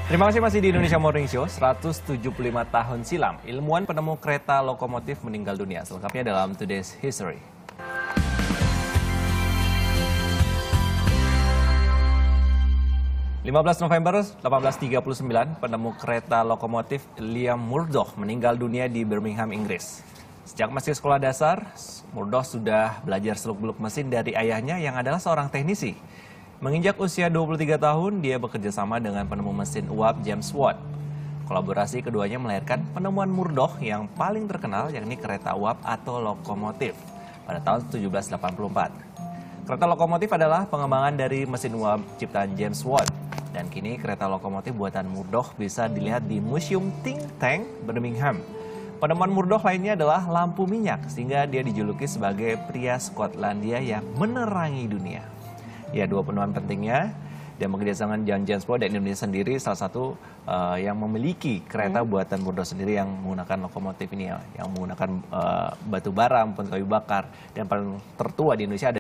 Terima kasih masih di Indonesia Morning Show. 175 tahun silam, ilmuwan penemu kereta lokomotif meninggal dunia. Selengkapnya dalam Today's History. November 1839, penemu kereta lokomotif Liam Murdoch meninggal dunia di Birmingham, Inggris. Sejak masih sekolah dasar, Murdoch sudah belajar seluk-beluk mesin dari ayahnya yang adalah seorang teknisi. Menginjak usia 23 tahun, dia bekerja sama dengan penemu mesin uap James Watt. Kolaborasi keduanya melahirkan penemuan Murdoch yang paling terkenal, yakni kereta uap atau lokomotif pada tahun 1784. Kereta lokomotif adalah pengembangan dari mesin uap ciptaan James Watt. Dan kini kereta lokomotif buatan Murdoch bisa dilihat di Museum Think Tank, Birmingham. Penemuan Murdoch lainnya adalah lampu minyak, sehingga dia dijuluki sebagai pria Skotlandia yang menerangi dunia. Ya, dua penemuan pentingnya dan bekerjasama dengan James Watt dan Indonesia sendiri salah satu yang memiliki kereta buatan Murdoch sendiri yang menggunakan lokomotif ini ya, yang menggunakan batu bara maupun kayu bakar. Dan paling tertua di Indonesia